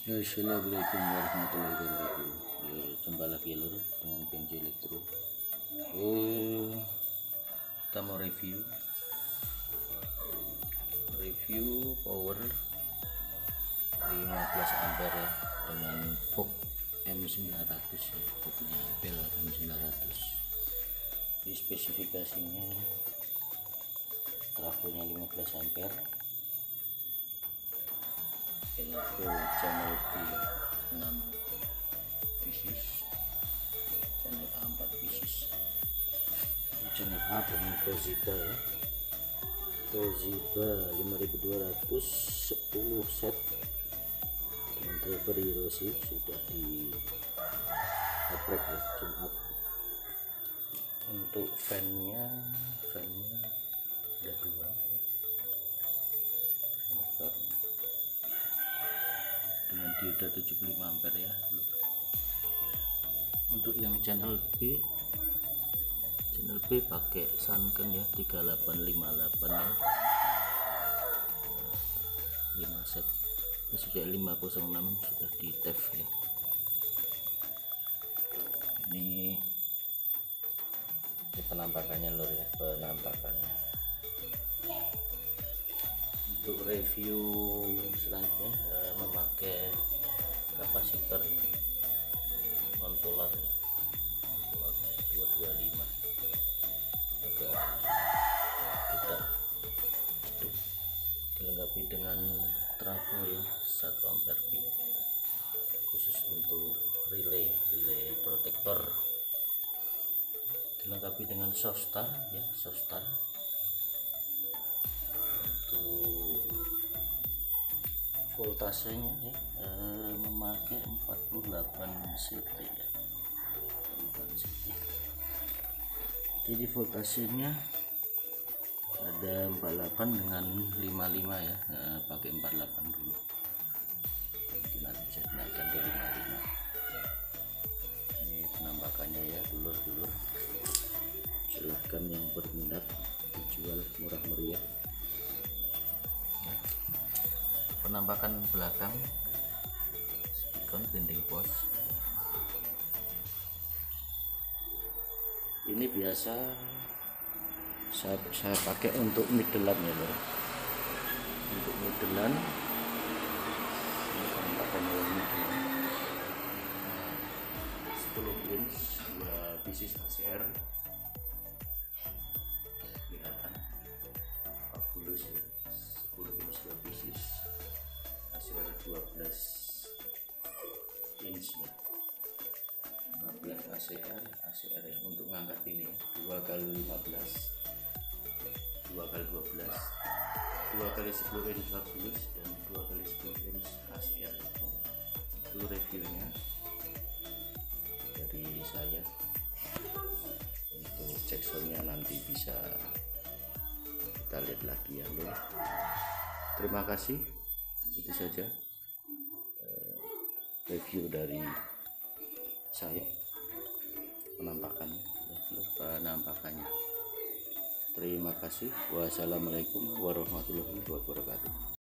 Assalamualaikum warahmatullahi wabarakatuh. Jumpa lagi ya lur dengan PNJ Elektro. Kita mau review power 15 ampere ya, dengan box M900 ya, boxnya Bell M900. Di spesifikasinya trafonya 15 ampere, itu channel B 6 pieces, channel A 4 pieces. Channel A dengan Toshiba ya, Toshiba 5210 set dengan driver Hiroshi, sudah di oprek ya, tune up. Untuk fan-nya ada dua ya, dengan dioda 75 ampere ya. Untuk yang channel B pakai Sanken ya, 3858 ya, 5 set sudah 506 sudah di TEF ya. Ini penampakannya lur ya, penampakannya. Untuk review selanjutnya memakai kapasitor controller 225, agak kita dilengkapi dengan trafo ya 1 ampere peak, khusus untuk relay protektor. Dilengkapi dengan soft start ya, untuk voltasenya ya, memakai 48 CT ya, 48 CT. Jadi voltasenya ada 48 dengan 55 ya, pakai 48 dulu, mungkin nanti bisa dinaikkan ke 55. Ini penampakannya ya dulur, silahkan yang berminat, dijual murah meriah. Penampakan belakang spikon bending pos ini biasa saya pakai untuk middlean ya bro. Untuk middlean ini penampakannya middlean 10 inch 2 pieces ACR, kelihatan fabulous ya, 10 inch 2 pieces ACR 12 inch ya, 15 ACR ya. Untuk ngangkat ini 2x15, 2x12, 2x10 inch fabulous, dan 2x10 inch ACR. Itu reviewnya dari saya. Untuk cek soundnya nanti bisa kita lihat lagi ya lho. Terima kasih, itu saja review dari saya, penampakannya ya, Terima kasih. Wassalamualaikum warahmatullahi wabarakatuh.